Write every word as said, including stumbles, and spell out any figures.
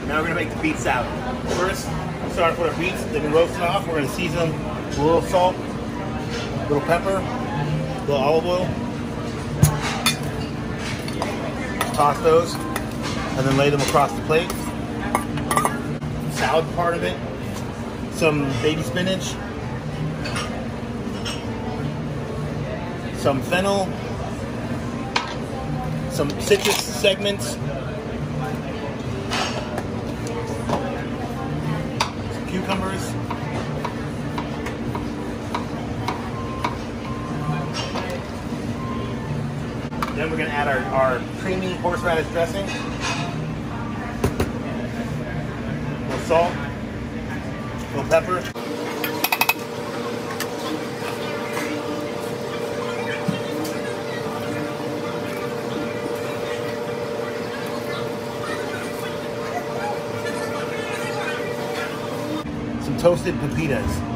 Now we're gonna make the beet salad. First, start with our beets. They've been roasted off. We're gonna season them with a little salt, a little pepper, a little olive oil. Toss those, and then lay them across the plate. Salad part of it. Some baby spinach. Some fennel. Some citrus segments. Some cucumbers. Then we're going to add our, our creamy horseradish dressing. A little salt. A little pepper. Some toasted pepitas.